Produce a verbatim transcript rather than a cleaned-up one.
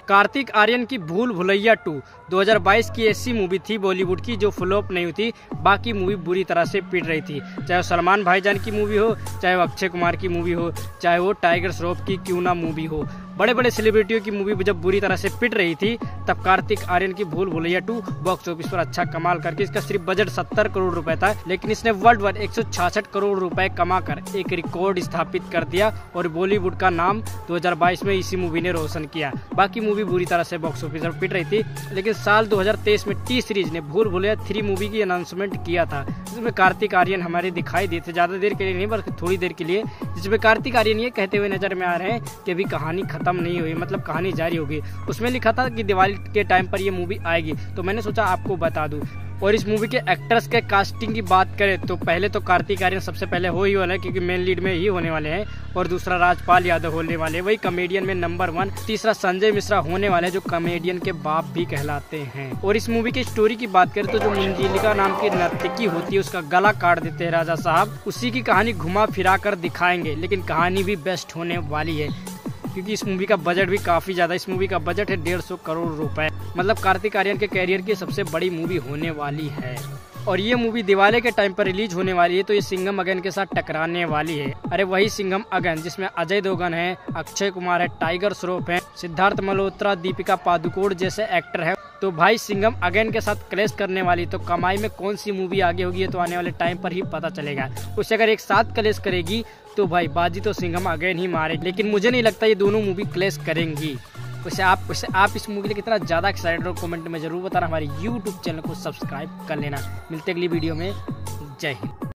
कार्तिक आर्यन की भूल भुलैया टू दो हज़ार बाईस की ऐसी मूवी थी बॉलीवुड की जो फ्लॉप नहीं हुई थी, बाकी मूवी बुरी तरह से पिट रही थी। चाहे वो सलमान भाईजान की मूवी हो, चाहे वो अक्षय कुमार की मूवी हो, चाहे वो टाइगर श्रॉफ की क्यों ना मूवी हो, बड़े बड़े सेलिब्रिटियों की मूवी जब बुरी तरह से पिट रही थी तब कार्तिक आर्यन की भूल भुलैया टू बॉक्स ऑफिस पर अच्छा कमाल करके, इसका सिर्फ बजट सत्तर करोड़ रुपए था, लेकिन इसने वर्ल्ड वाइड एक सौ छियासठ करोड़ रुपए कमाकर एक रिकॉर्ड स्थापित कर दिया और बॉलीवुड का नाम दो हज़ार बाईस में इसी मूवी ने रोशन किया। बाकी मूवी बुरी तरह से बॉक्स ऑफिस पर पिट रही थी, लेकिन साल दो हज़ार तेईस में टी सीरीज ने भूल भुलैया थ्री मूवी की अनाउंसमेंट किया था, जिसमें कार्तिक आर्यन हमारे दिखाई दिए थे, ज्यादा देर के लिए नहीं बल्कि थोड़ी देर के लिए, जिसमें कार्तिक आर्यन ये कहते हुए नजर में आ रहे हैं कि अभी कहानी खत्म नहीं हुई, मतलब कहानी जारी होगी। उसमें लिखा था कि दिवाली के टाइम पर ये मूवी आएगी, तो मैंने सोचा आपको बता दूं। और इस मूवी के एक्टर्स के कास्टिंग की बात करें तो पहले तो कार्तिक आर्यन सबसे पहले हो ही वाला है, क्योंकि मेन लीड में ही होने वाले हैं, और दूसरा राजपाल यादव होने वाले, वही कॉमेडियन में नंबर वन। तीसरा संजय मिश्रा होने वाले जो कॉमेडियन के बाप भी कहलाते हैं। और इस मूवी की स्टोरी की बात करें तो जो मंजिलिका नाम की नर्तकी होती है उसका गला काट देते हैं राजा साहब, उसी की कहानी घुमा फिरा कर दिखाएंगे, लेकिन कहानी भी बेस्ट होने वाली है क्योंकि इस मूवी का बजट भी काफी ज्यादा, इस मूवी का बजट है डेढ़ सौ करोड़ रुपए, मतलब कार्तिक आर्यन के कैरियर की सबसे बड़ी मूवी होने वाली है। और ये मूवी दिवाली के टाइम पर रिलीज होने वाली है, तो ये सिंघम अगेन के साथ टकराने वाली है। अरे वही सिंघम अगेन जिसमें अजय देवगन है, अक्षय कुमार है, टाइगर श्रॉफ है, सिद्धार्थ मल्होत्रा, दीपिका पादुकोण जैसे एक्टर है। तो भाई सिंघम अगेन के साथ क्लैश करने वाली, तो कमाई में कौन सी मूवी आगे होगी ये तो आने वाले टाइम पर ही पता चलेगा। उससे अगर एक साथ क्लैश करेगी तो भाई बाजी तो सिंघम अगेन ही मारे, लेकिन मुझे नहीं लगता ये दोनों मूवी क्लैश करेंगी। वैसे आप वैसे आप इस मूवी के लिए कितना ज्यादा एक्साइटेड हो कमेंट में जरूर बताना। हमारे यूट्यूब चैनल को सब्सक्राइब कर लेना। मिलते अगली वीडियो में। जय हिंद।